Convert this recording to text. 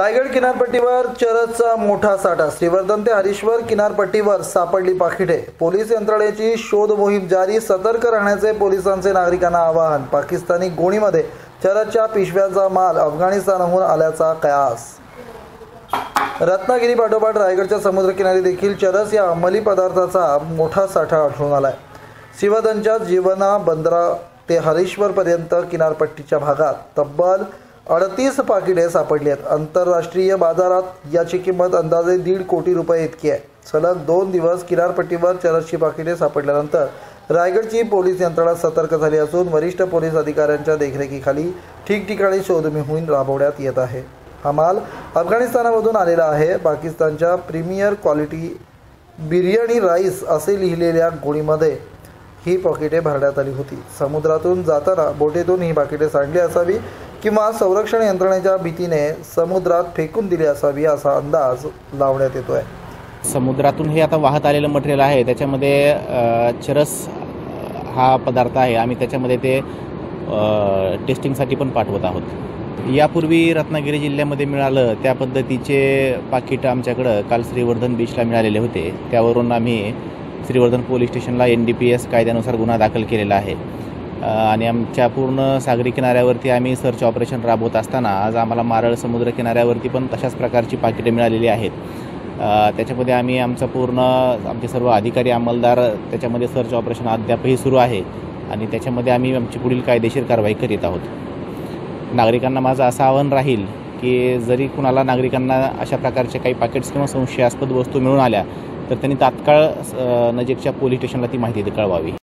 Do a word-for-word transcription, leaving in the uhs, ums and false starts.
रायगड किनारपट्टीवर चरसचा मोठा साठा। श्रीवर्धन ते हरीश्वर किनारपट्टीवर सापडली पाकिटे। पोलीस यंत्रणेची शोध मोहीम जारी। सतर्क राहण्याचे पोलिसांचे नागरिकांना आवाहन। पाकिस्तानी गोणीमध्ये चरसच्या पिशव्यांचा माल अफगाणिस्तानहून आल्याचा कयास। रत्नागिरी पाठोपाठ रायगडच्या समुद्रकिनारी देखील चरस या अंमली पदार्थाचा मोठा साठा आढळून आलाय। श्रीवर्धनच्या जीवना बंदरा ते हरीश्वर पर्यंत किनारपट्टीच्या भागात तब्बल अडतीस पाकिटे सापडली आहेत। आंतरराष्ट्रीय बाजारात याची किंमत अंदाजे दीड कोटी रुपये इतकी आहे। सलग दोन दिवस किनारपट्टीवर चरसची पाकिटे सापडल्यानंतर रायगडची पोलीस यंत्रणा सतर्क झाली असून वरिष्ठ पोलीस अधिकाऱ्यांच्या देखरेखीखाली ठिकठिकाणी शोध मोहीम राबवण्यात येत आहे। हा माल अफगाणिस्तानामधून आलेला आहे। पाकिस्तानच्या प्रीमियर क्वालिटी बिर्याणी राईस असे लिहिलेल्या गोणीमध्ये ही पाकिटे भरण्यात आली होती। समुद्रातून जाताना बोटीतून ही पाकिटे सांडली असावी किंवा संरक्षण यंत्रणेच्या भीतीने समुद्रात फेकून दिली असावी असा अंदाज लावण्यात येतोय। समुद्रातून हे आता वाहत आलेलं मटेरियल आहे, त्याच्यामध्ये चरस हा पदार्थ आहे। आम्ही त्याच्यामध्ये ते टेस्टिंगसाठी पण पाठवत आहोत। यापूर्वी रत्नागिरी जिल्ह्यामध्ये मिळालं त्या पद्धतीचे पाकिट आमच्याकडं काल श्रीवर्धन बीचला मिळालेले होते। त्यावरून आम्ही श्रीवर्धन पोलीस स्टेशनला एन डी पी एस कायद्यानुसार गुन्हा दाखल केलेला आहे आणि आमच्या पूर्ण सागरी किनाऱ्यावरती आम्ही सर्च ऑपरेशन राबवत असताना आज आम्हाला मारळ समुद्र किनाऱ्यावरती पण तशाच प्रकारची पाकिटे मिळालेली आहेत। त्याच्यामध्ये आम्ही आमचा पूर्ण आमचे सर्व अधिकारी अंमलदार त्याच्यामध्ये सर्च ऑपरेशन अद्यापही सुरू आहे आणि त्याच्यामध्ये आम्ही आमची पुढील कायदेशीर कारवाई करीत आहोत। नागरिकांना माझं असं आवाहन राहील की जरी कुणाला नागरिकांना अशा प्रकारचे काही पाकिट्स किंवा संशयास्पद वस्तू मिळून आल्या तर त्यांनी तात्काळ नजीकच्या पोलीस स्टेशनला ती माहिती कळवावी।